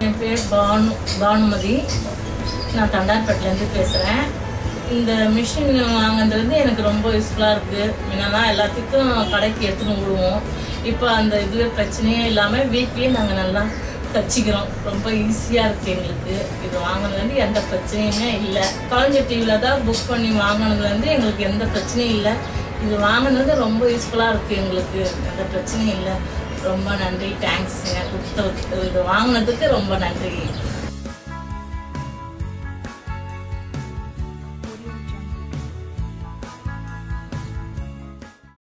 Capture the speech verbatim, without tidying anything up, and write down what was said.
என் பேர் பானு பானுமதி. நான் தண்டார்பேட்டிலேருந்து பேசுகிறேன். இந்த மிஷின் வாங்கினதுலேருந்து எனக்கு ரொம்ப யூஸ்ஃபுல்லாக இருக்குது. முன்னெல்லாம் எல்லாத்துக்கும் கடைக்கு எடுத்துன்னு விடுவோம். இப்போ அந்த இதுவே பிரச்சனையே இல்லாமல் வீட்லேயே நாங்கள் நல்லா தச்சுக்கிறோம். ரொம்ப ஈஸியாக இருக்குது எங்களுக்கு. இது வாங்கினதுலேருந்து எந்த பிரச்சனையுமே இல்லை. கலைஞர் டிவியில் தான் புக் பண்ணி வாங்கினதுலேருந்து எங்களுக்கு எந்த பிரச்சனையும் இல்லை. இது வாங்கினது ரொம்ப யூஸ்ஃபுல்லாக இருக்குது எங்களுக்கு. எந்த பிரச்சனையும் இல்லை. ரொம்ப நன்றி, தேங்க்ஸுங்க. கொடுத்த இது வாங்கினதுக்கு ரொம்ப நன்றி.